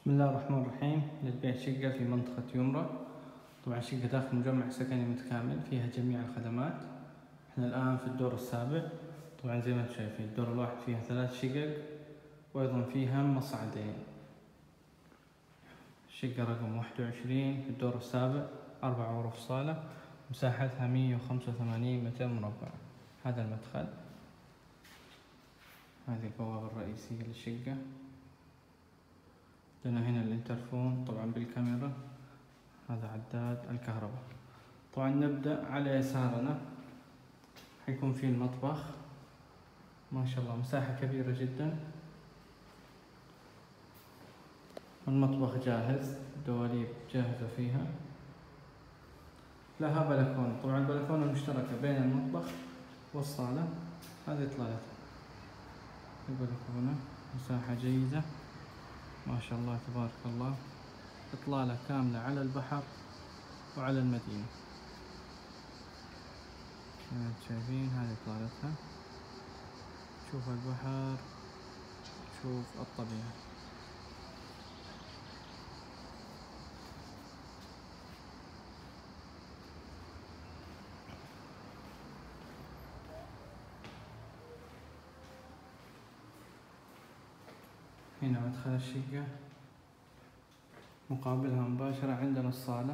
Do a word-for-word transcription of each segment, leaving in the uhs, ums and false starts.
بسم الله الرحمن الرحيم. للبيع شقة في منطقة يمرة. طبعا شقة داخل مجمع سكني متكامل فيها جميع الخدمات. احنا الآن في الدور السابع. طبعا زي ما انتم شايفين الدور الواحد فيها ثلاث شقق وأيضا فيها مصعدين. شقة رقم واحد وعشرين في الدور السابع، أربع غرف صالة، مساحتها مية وخمسة وثمانين متر مربع. هذا المدخل، هذه البوابة الرئيسية للشقة. لنا هنا الانترفون طبعا بالكاميرا، هذا عداد الكهرباء. طبعا نبدأ على يسارنا حيكون فيه المطبخ، ما شاء الله مساحة كبيرة جدا. المطبخ جاهز، دواليب جاهزة فيها، لها بلكونة. طبعا البلكونة مشتركة بين المطبخ والصالة. هذه إطلالتها البلكونة، مساحة جيدة ما شاء الله تبارك الله. إطلالة كاملة على البحر وعلى المدينة. زي ما انتم شايفين هذه إطلالتها، شوف البحر، شوف الطبيعة. هنا مدخل الشقة، مقابلها مباشرة عندنا الصالة،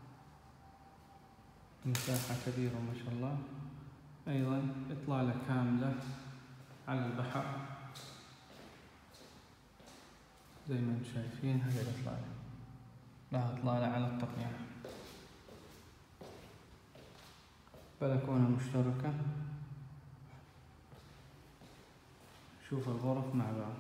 مساحة كبيرة ما شاء الله. أيضا إطلالة كاملة على البحر زي ما انتم شايفين. هذه الإطلالة لها إطلالة على الطبيعة. بلكونة مشتركة، شوف الغرف مع بعض.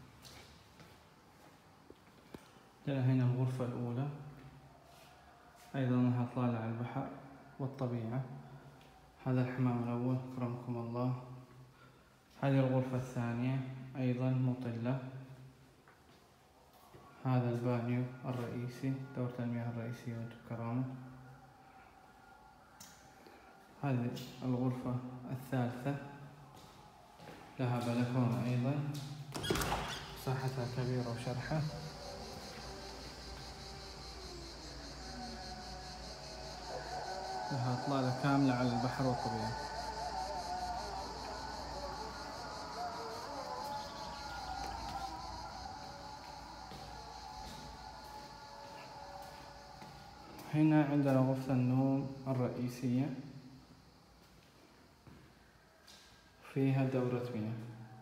هنا الغرفة الأولى، أيضا لها إطلالة على البحر والطبيعة. هذا الحمام الأول أكرمكم الله. هذه الغرفة الثانية أيضا مطلة. هذا البانيو الرئيسي، دورة المياه الرئيسية وانتم بكرامة. هذه الغرفة الثالثة، لها بلكونة أيضا، مساحتها كبيرة وشرحة. لها إطلالة كاملة على البحر والطبيعة. هنا عندنا غرفة النوم الرئيسية، فيها دورة مياه.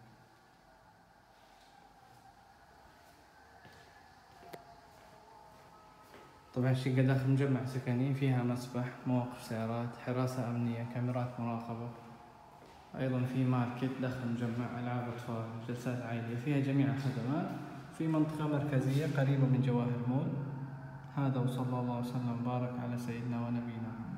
طبعا الشقة داخل مجمع سكني، فيها مسبح، مواقف سيارات، حراسة أمنية، كاميرات مراقبة. أيضا في ماركت داخل مجمع، ألعاب أطفال، جلسات عائلية، فيها جميع الخدمات في منطقة مركزية قريبة من جواهر مول. هذا وصلى الله وسلم وبارك على سيدنا ونبينا.